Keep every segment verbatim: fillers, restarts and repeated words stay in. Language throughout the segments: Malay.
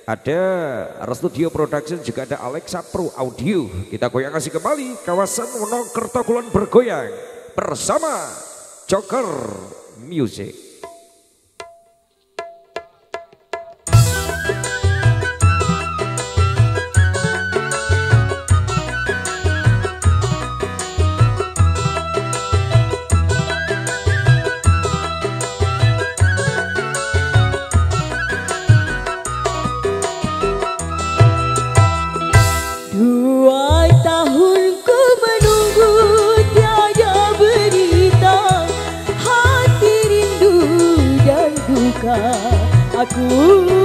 ada Restudio Production, juga ada Alexa Pro Audio. Kita goyang kasih kembali kawasan Wonokerto Kulon bergoyang bersama Joker Music. Dua tahun ku menunggu tiada berita, hati rindu dan duka aku.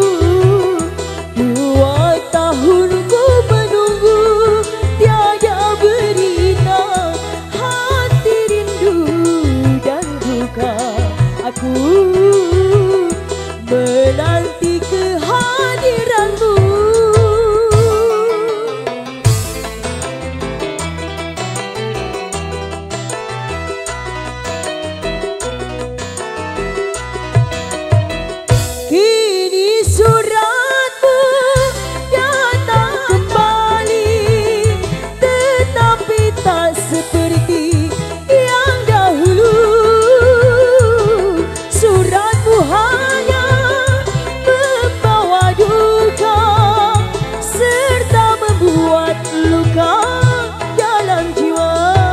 Dua tahun ku menunggu tiada berita, hati rindu dan duka aku, menanti kehadiranmu. Kini suratmu datang kembali, tetapi tak seperti yang dahulu. Suratmu hanya membawa duka serta membuat luka dalam jiwa.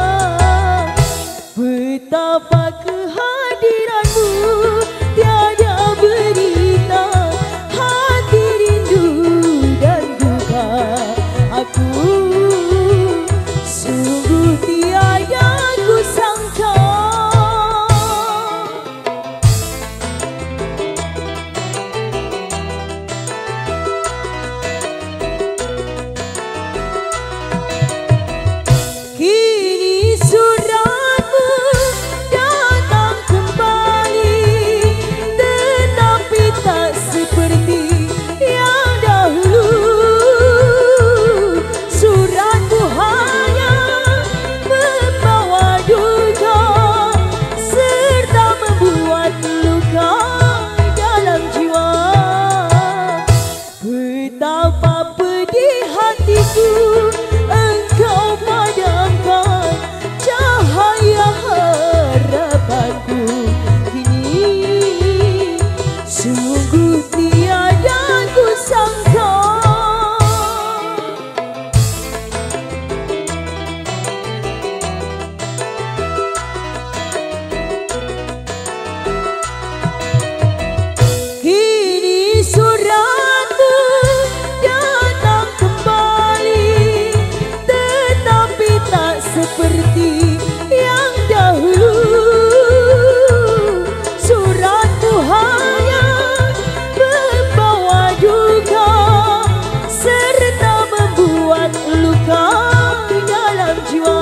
Betapa kehadiranmu tiada berita, hati rindu dan duka aku, sungguh tiada ku sangka. Kini suratmu datang kembali, tetapi tak seperti yang dahulu. Suratmu hanya membawa duka serta membuat luka dalam jiwa. Betapa pedih hatiku engkau padamkan cahaya harapanku. Kini sungguh tiada ku sangka. Kini suratmu datang kembali, tetapi tak seperti yang dahulu. Suratmu hanya membawa duka serta membuat luka dalam jiwa.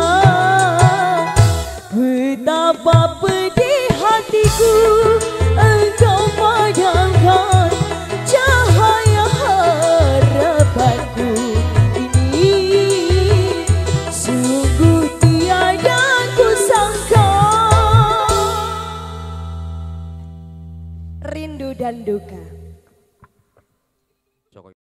Betapa pedih hatiku engkau padamkan cahaya harapanku. Ini sungguh tiada ku sangka. Rindu dan duka.